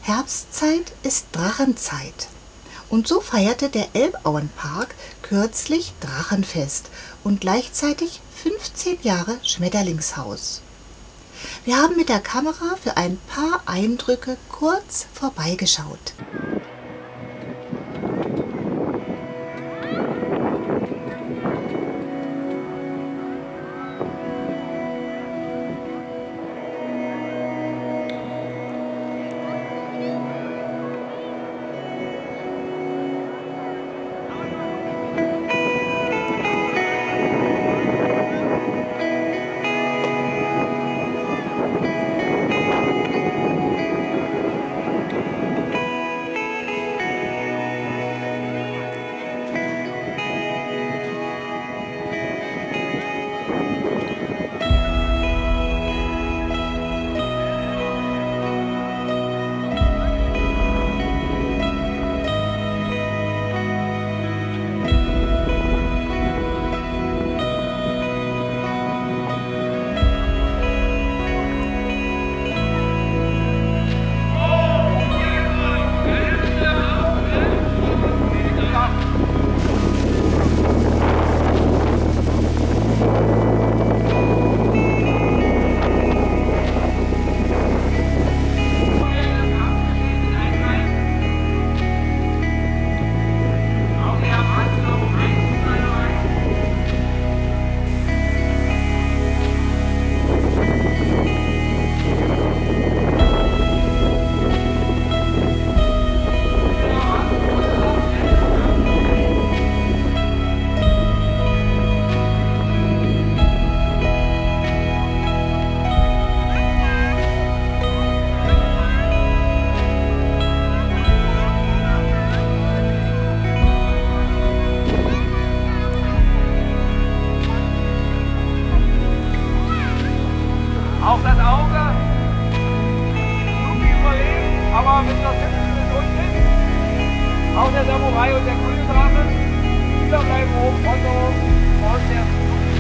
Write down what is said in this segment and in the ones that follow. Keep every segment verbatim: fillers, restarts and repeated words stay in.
Herbstzeit ist Drachenzeit. Und so feierte der Elbauenpark kürzlich Drachenfest und gleichzeitig fünfzehn Jahre Schmetterlingshaus. Wir haben mit der Kamera für ein paar Eindrücke kurz vorbeigeschaut. Auch das Auge, Lupi überlebt, aber mit das Himmel ist unten. Auch der Samurai und der grüne Drache, die Spieler bleiben oben, Otto und der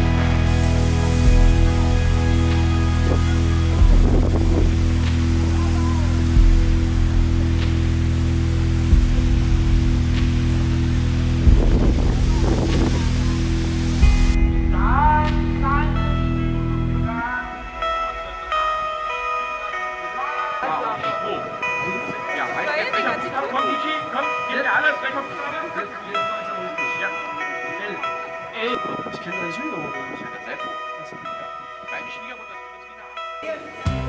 komm, Niki, komm, gib mir alles, gleich auf die Frage. Ja. L. Ich kenne deine Schwiegermutter nicht. Ich kenne das selbst. Meine Schwiegermutter ist wieder.